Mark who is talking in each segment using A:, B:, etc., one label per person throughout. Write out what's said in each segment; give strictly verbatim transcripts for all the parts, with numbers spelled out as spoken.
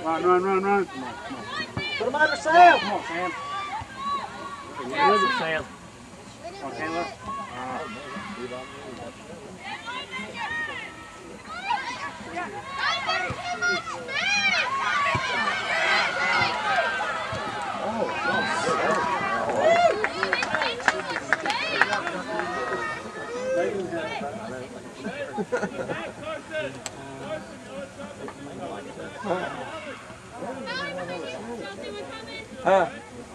A: Run, run, run, run.
B: Come on, come on. Put him under Sam.
A: Come on, Sam.
B: Look at Sam.
A: Come on, Taylor.
B: Huh?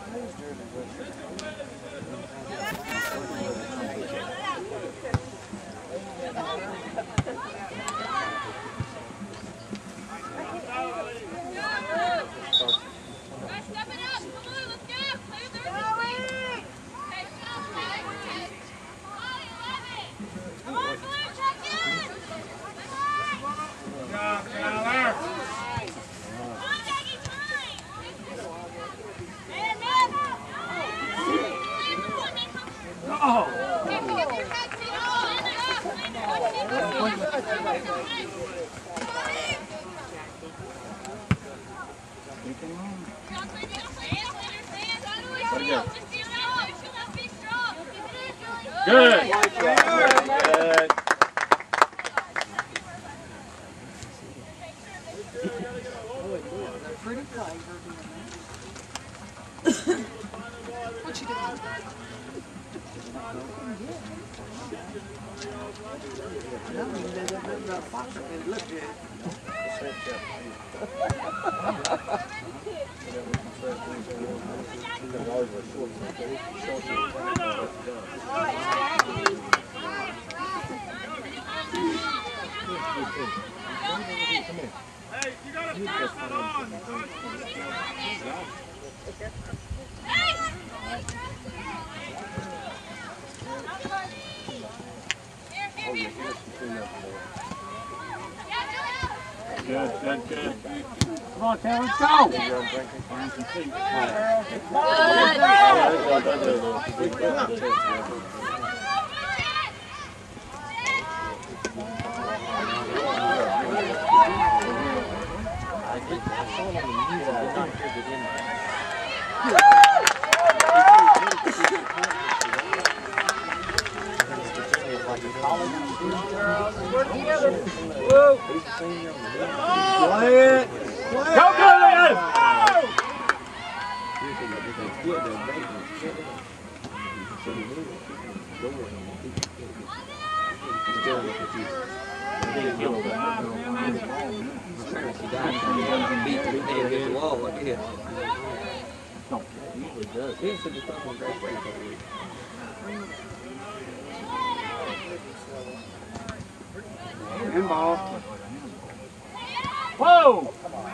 B: Good. Good.
C: Pretty tight. What you doing? I don't even know that that fox and look at it.
D: Hey, you gotta pass that on.
A: Good, good, good. Come on, Taylor, let's go.
B: Play it. Play
A: Go, go, Leon. In ball. Whoa!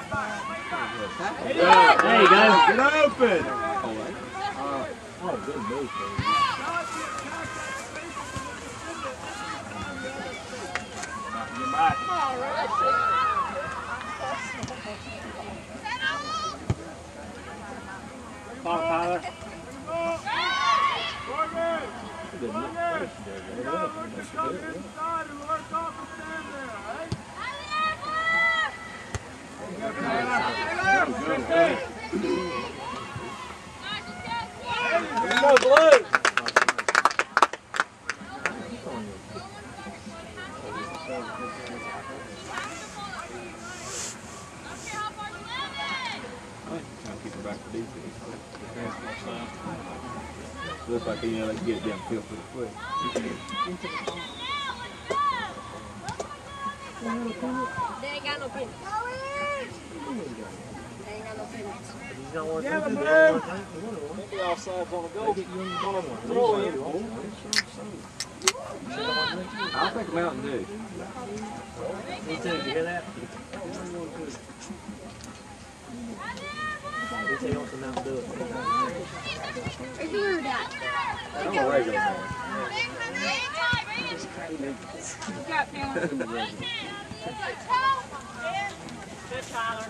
B: There you go.
A: Get open.
B: Oh, good move,
A: Get back. Come on, Tyler.
B: Go, Blue.
A: Looks like you know they can get it downfield pretty quick.
E: They ain't got no pins. They ain't got no pins.
B: Yeah, but man. Maybe offsides on the goal. On a throw in.
A: I'll take a Mountain Dew.
B: Me too. Did you hear that? They say on some Mountain Dew.
E: Where's your dad?
A: I'm a regular man.
E: You got pins. Good, Tyler.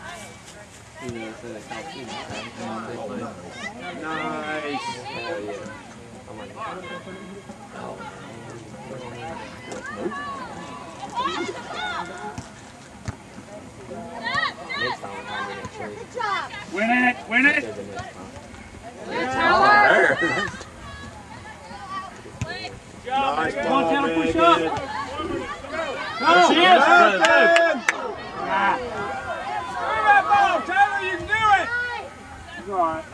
A: Nice.
B: Oh, yeah. Next time I'm going to
E: Good job.
A: Win it, win it.
E: Good, Tyler.
B: Nice
A: Come on,
B: ball,
A: Taylor,
B: man.
A: push up.
B: Good.
A: Go.
B: There she is.
A: Good.
B: Ah.
D: Throw that ball, Taylor, you can do it.
A: It's all right.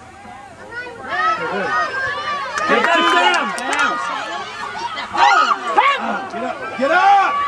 A: Get that down. Down.
B: Get up. Get up.